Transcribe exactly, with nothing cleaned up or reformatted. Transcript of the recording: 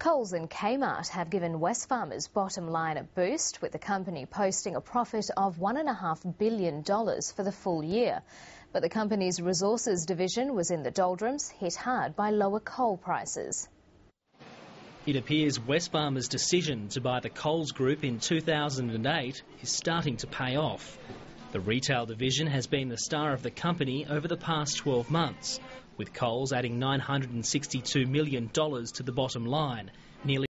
Coles and Kmart have given Wesfarmers' bottom line a boost, with the company posting a profit of one point five billion dollars for the full year. But the company's resources division was in the doldrums, hit hard by lower coal prices. It appears Wesfarmers' decision to buy the Coles Group in two thousand eight is starting to pay off. The retail division has been the star of the company over the past twelve months, with Coles adding nine hundred sixty-two million dollars to the bottom line, nearly